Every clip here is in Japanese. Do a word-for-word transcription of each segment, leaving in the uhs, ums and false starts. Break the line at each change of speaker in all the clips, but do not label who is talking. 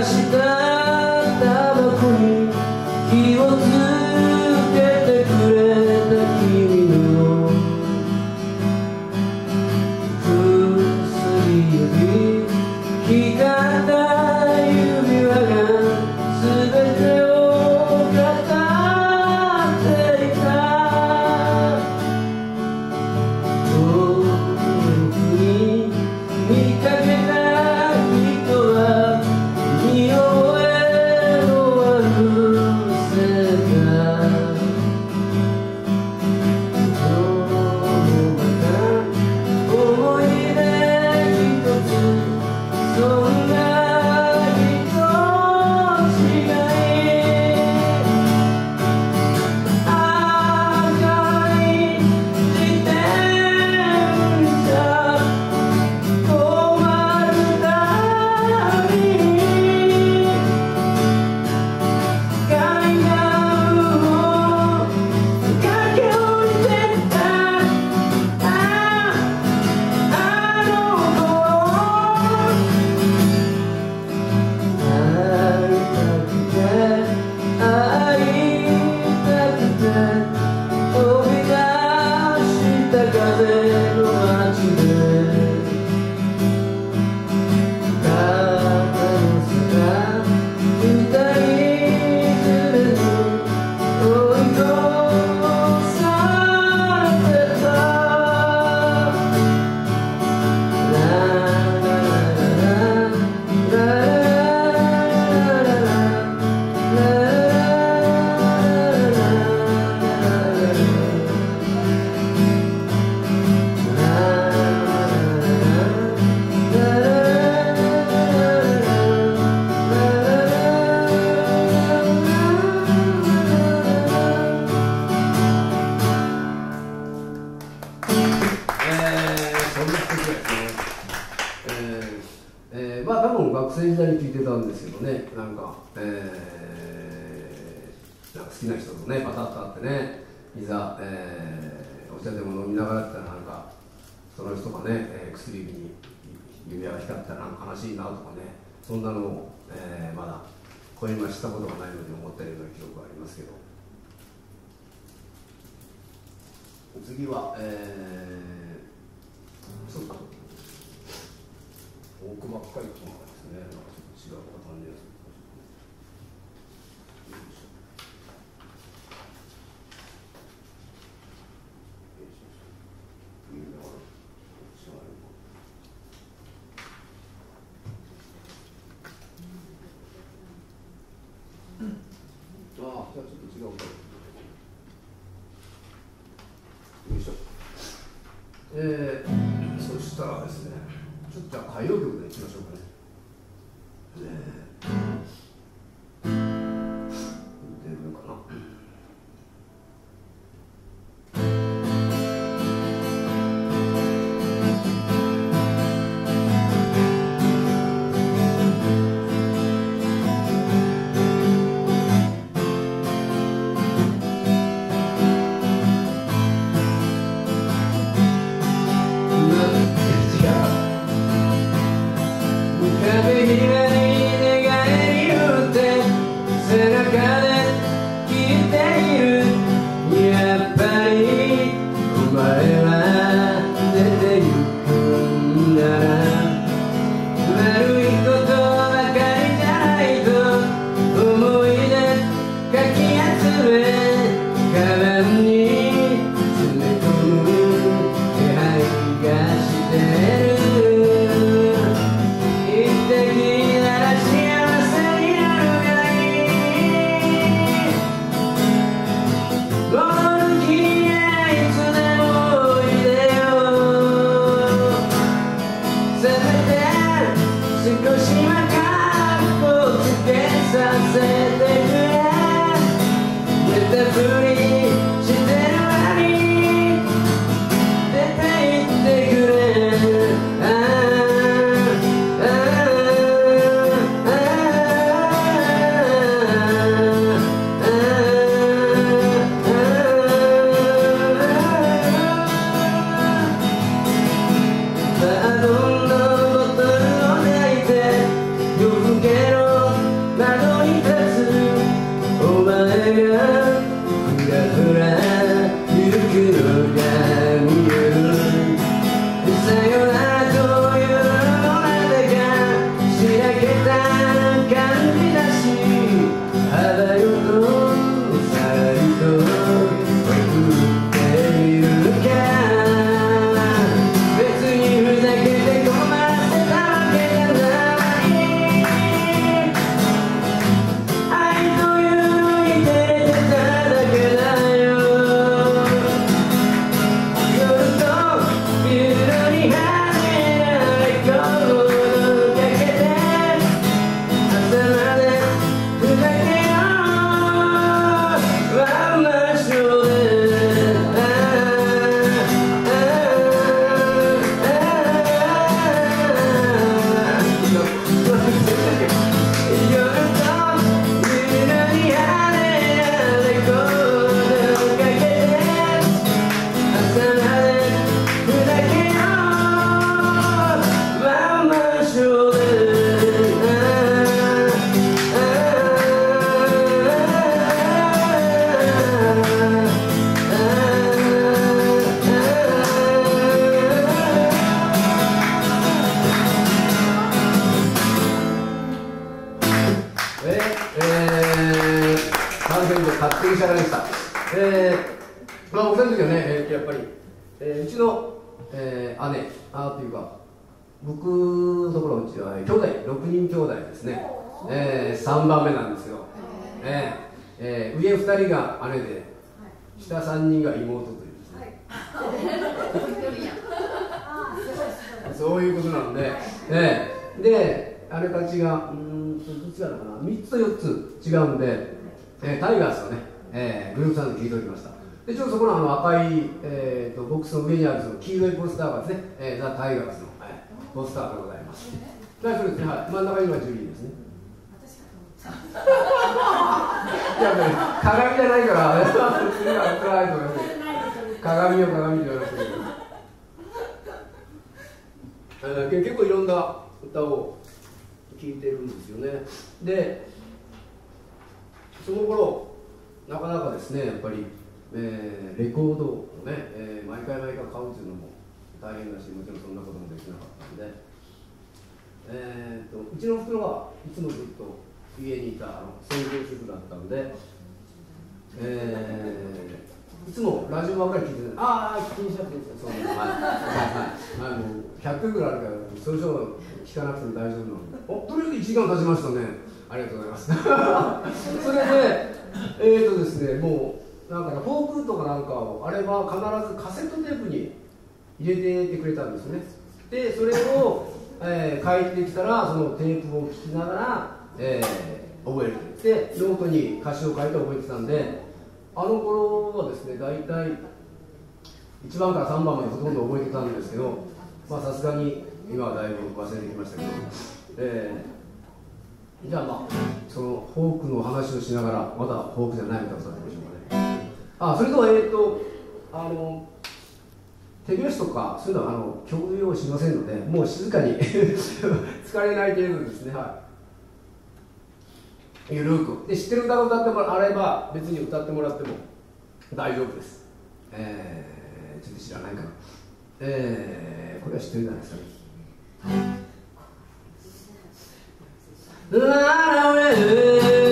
したタバコに火をつけてくれた君の薬指光った指輪が全てを語っていた。遠くに見かけた人は見覚えのある世界。世の中思い出一つそんな人しかい赤い自転車止まるたびに階段を駆け下りてったああの頃会いたくて会いたくて飛び出した風の街で肩の下二人連れに追い越されてた。ララララララまあ多分学生時代に聞いてたんですけどね、なんか、えー、なんか好きな人とねパタッと会ってね、いざ、えー、お茶でも飲みながらってなんかその人がね、えー、薬指に指輪が光ったらなんか悲しいなとかね、そんなのを、えー、まだ声にしたことがないので思ったような記憶がありますけど、次は、えー、そうか奥ばっかりとかですね、なんかちょっと違う感じです。ああ、じゃあちょっと違うか。よいしょ。えー、そしたらですね、ちょっとじゃあ歌謡曲でいきましょうかね。ねえ、出るかな。Yeah. せんで勝手にしゃがでした。えー、まあ僕の時はね、えー、やっぱり、えー、うちの、えー、姉、あというか、僕のところうちは兄弟、ろくにん兄弟ですね、えー、さんばんめなんですよ。えーえー、上ふたりが姉で、下さんにんが妹というですね。そういうことなんで、えー、で、姉たちが、うーんと、どっちなのかな、みっつとよっつ違うんで、えー、タイガースをね、えー、グループさんで聞いておりました。で、ちょっとそこのあの赤い、えー、とボックスの上にあるその黄色いポスターがですね、えー、ザ・タイガースの、はい、ポスターでございます。はい、それですね、はい、真ん中にいるのはジュリーですね。いや、ね、鏡じゃないから、次は映らないと思います。鏡よ鏡じゃなくて、えー、結構いろんな歌を聴いてるんですよね。で、その頃なかなかですね、やっぱり、えー、レコードをね、えー、毎回毎回買うっていうのも大変だし、もちろんそんなこともできなかったんで、えー、とうちの袋はいつもずっと家にいたあの専業主婦だったんで、えー、いつもラジオばっかり聞いてて、ああ、気にしなくていいですよ、そういうの、はい、はい、はい、もうひゃっきょくぐらいあるから、それ以上聞かなくても大丈夫なのに、お、とりあえずいちじかん経ちましたね、ありがとうございます。それで、えーとですね、もう、なんかフォークとかなんかを、あれは必ずカセットテープに入れててくれたんですよね。で、それを、えー、帰ってきたら、そのテープを聞きながら、えー、覚えるでノートに歌詞を書いて覚えてたんで、あの頃はですね、大体いちばんからさんばんまでほとんど覚えてたんですけど、まあさすがに今はだいぶ忘れてきましたけど、えー、じゃあまあそのフォークの話をしながら、まだフォークじゃない歌を歌ってみましょうかね。あ、それとはえーとあの手拍子とかそういうのはあの共有しませんので、もう静かに疲れない程度ですね。はい、ゆるくで知ってる歌を歌ってもらえば別に歌ってもらっても大丈夫です。えー、ちょっと知らないかな。えー、これは知ってるじゃないですかね。ララウェイ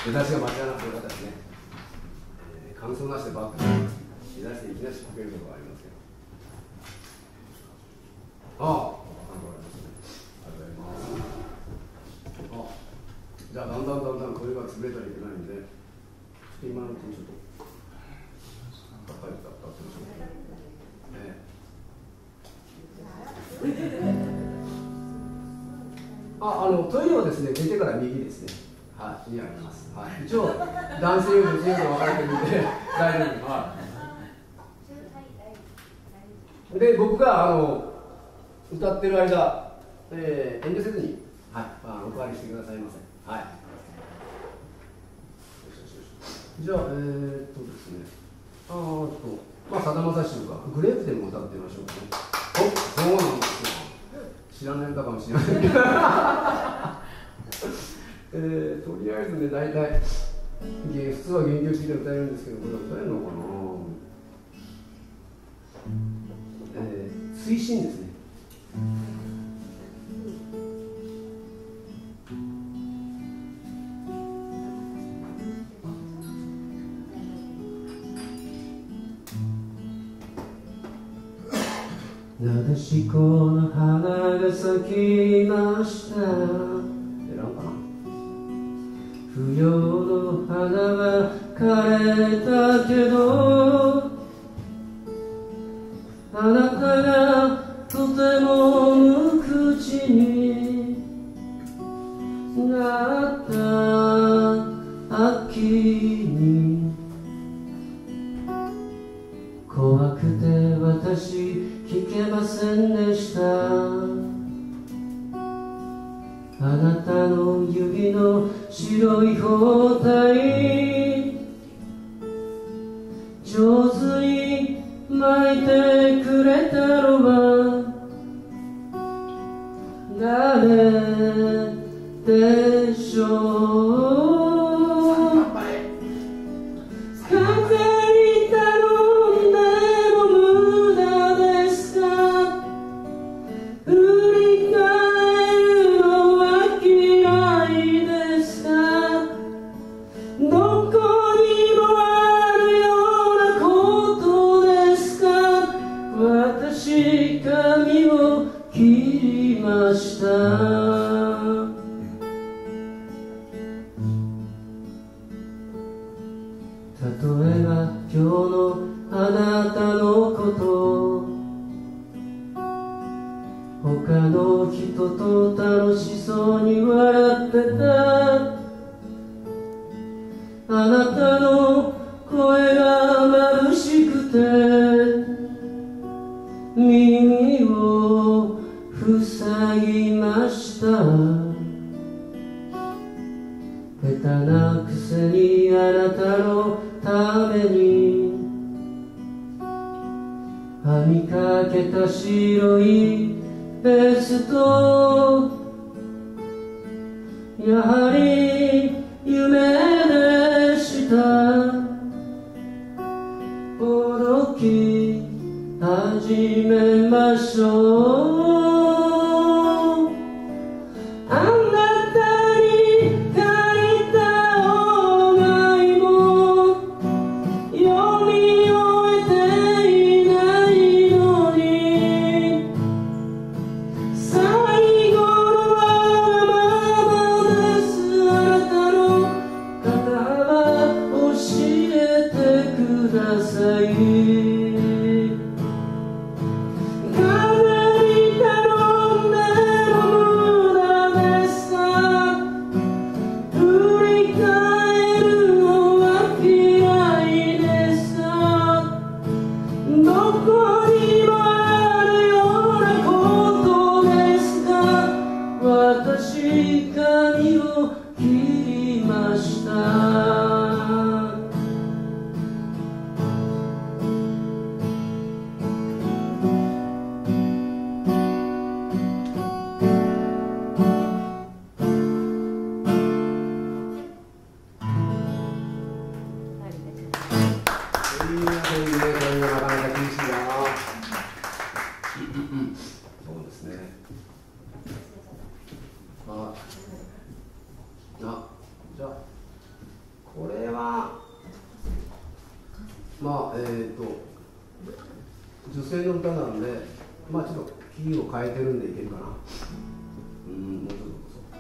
出だしが間違わなくてよかったですね。えー、感想なしでバックで出だしていきなりこけることがありますけど。ああ、ありがとうございます。あ、じゃあだんだんだんだんこれが潰れたらいけないんで、今のうちにちょっと叩いてたってみましょう。あ、あのトイレはですね、出てから右ですね。はい、にあります。はい、一応男性用女性用と分かれてるんで大丈夫。はい。で、僕があの歌ってる間、えー、遠慮せずに、はい、あのお代わりしてくださいませ。はい。じゃあ、えー、っとですね、あーっと、まあ、さだまさしとか、グレープでも歌ってみましょうかね。お、そうなんですよ。知らない歌かもしれないけど、えー、とりあえずね、大体、普通は原曲で歌えるんですけど、これは歌えるのかな、えー、推進ですね。なでしこの花が咲きました。え、なんかな。不要の花は枯れたけど、あなたがとても無口になった秋に、怖くて私聞けませんでした。あなたの指の白い包帯、上手に巻いてくれたのは誰でしょう。髪を切りました。例えば今日のあなたのこと、他の人と楽しそうに笑ってた。あなたの声が眩しくて耳を塞ぎました。下手なくせにあなたのために編みかけた白いベスト、やはり夢でした。驚き始めましょう。あなたに借りたお願いも読み終えていないのに、最後のわがままです。あなたの肩幅教えてください。私髪を切りました。そうですね。あ、あ、じゃあ。 これはまあえっ、ー、と女性の歌なんで、まあちょっとキーを変えてるんでいけるかな。うん、もうちょっとこそ。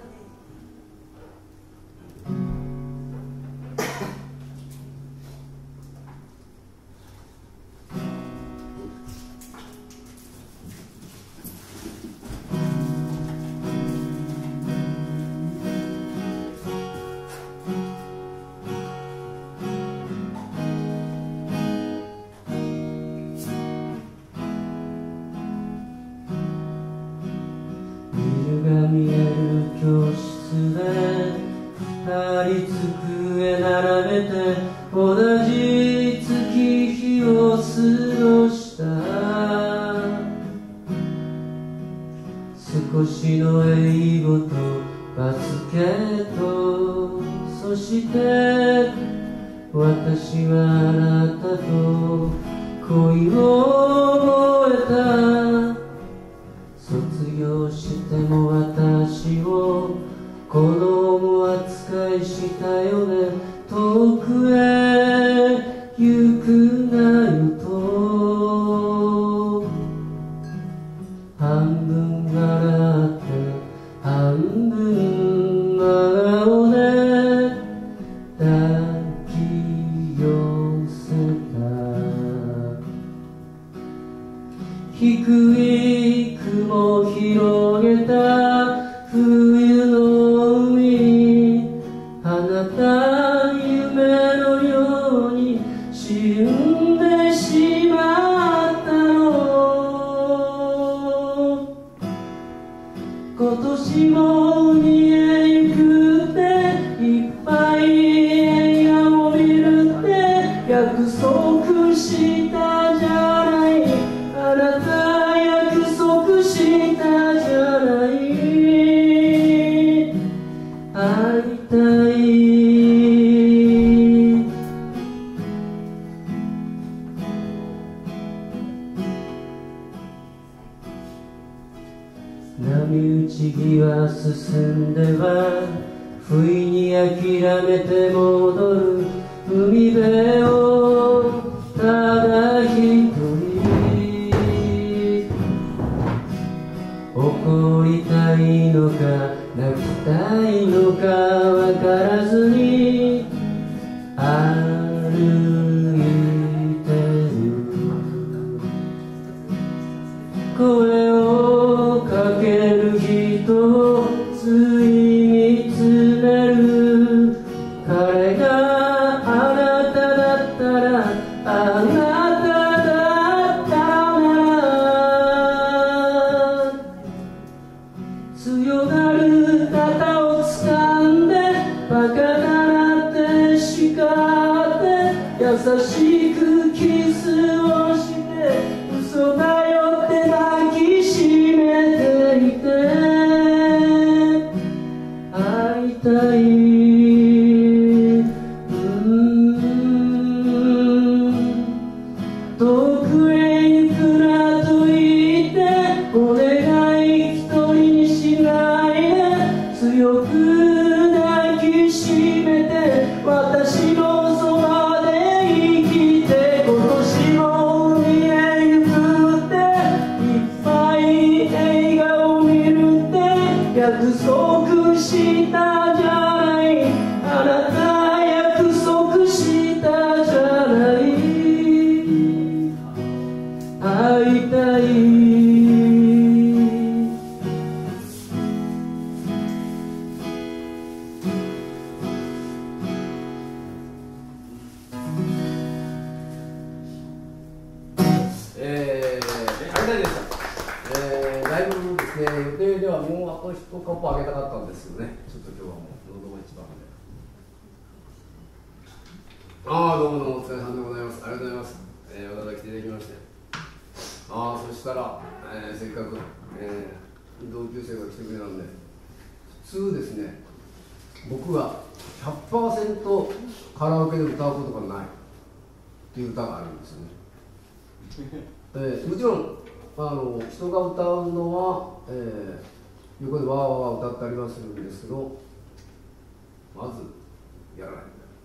えー、もちろんあの人が歌うのは、えー、横でわーわー歌ってありますんですけど、まずやらないんだよ。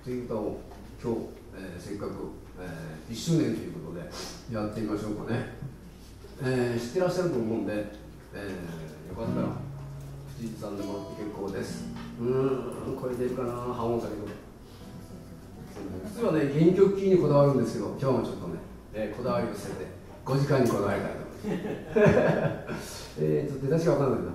という歌を今日、えー、せっかく、えー、いっしゅうねんということでやってみましょうかね、えー、知ってらっしゃると思うんで、えー、よかったら藤井さんでもらって結構です。うーん、これ出るかな、半音だけど普通はね、原曲キーにこだわるんですけど、今日もちょっとね、えー、こだわりを捨ててごじかんにこだわりたいと思いますえーと出だしが分かんないな。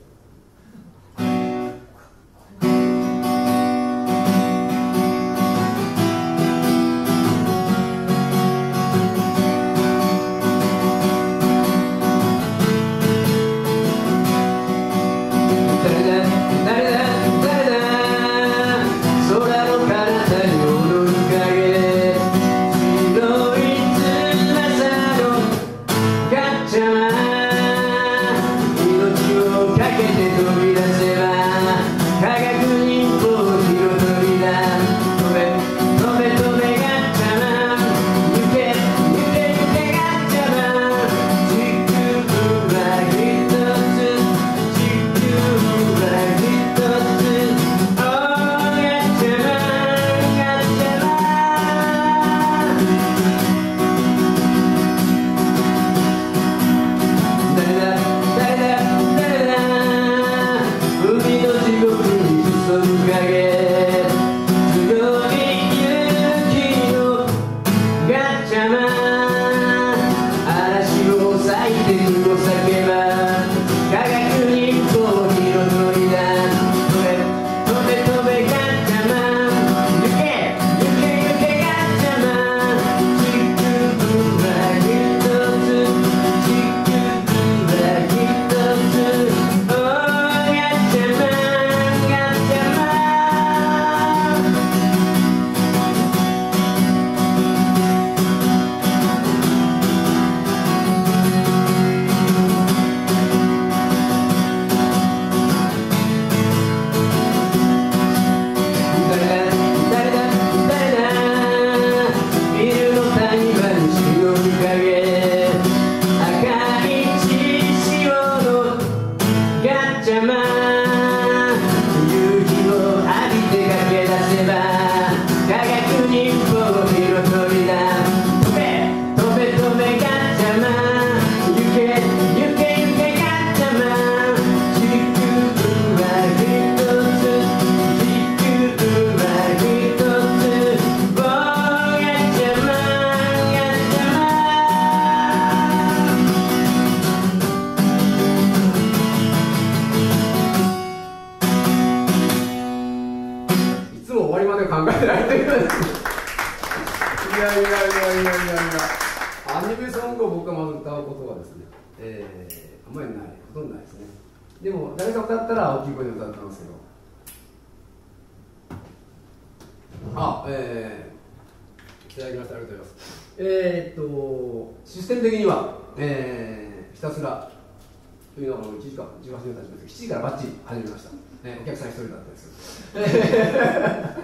でも誰か歌ったら大きい声で歌ってますけど、あ、えー、いただきましたありがとうございます。えー、っとシステム的には、えー、ひたすらというのがいちじかんじゅうはちねん経ちましたけど、しちじからバッチリ始めました、ね、お客さんひとりだったです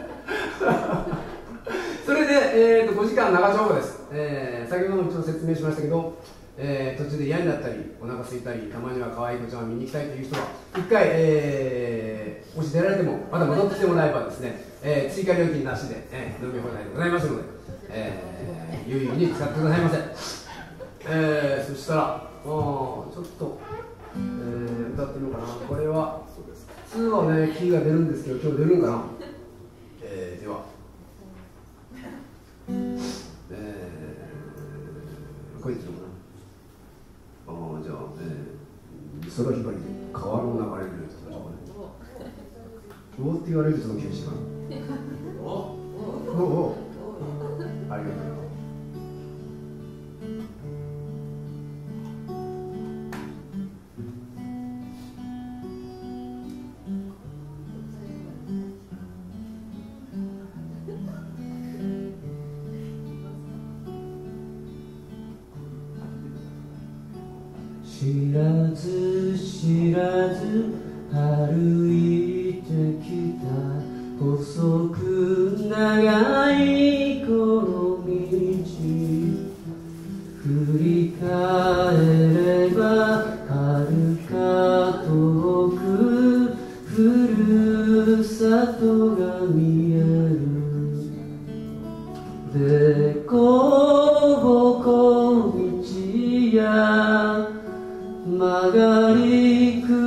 それで、えー、っとごじかん長丁場です、えー、先ほども一度説明しましたけど、えー、途中で嫌になったりお腹空いたりたまには可愛い子ちゃんを見に行きたいという人は一回、えー、もし出られてもまた戻ってきてもらえばですね、えー、追加料金なしで、えー、飲み放題でございますので、えー、有意義に使ってくださいませ。えー、そしたらちょっと、えー、歌ってみようかな。これは普通はねキーが出るんですけど今日出るんかな。えー、では、えー、これいつのかな。ああ、じゃあ、えー、美空ひばりで川の流れるやつとかね。おおって言われるとちょっと厳しいかな。おおおありがとう。
知らず知らず歩いてきた細く長いこの道、振り返れば遥か遠くふるさとが見える。 でこぼこ道や曲がりく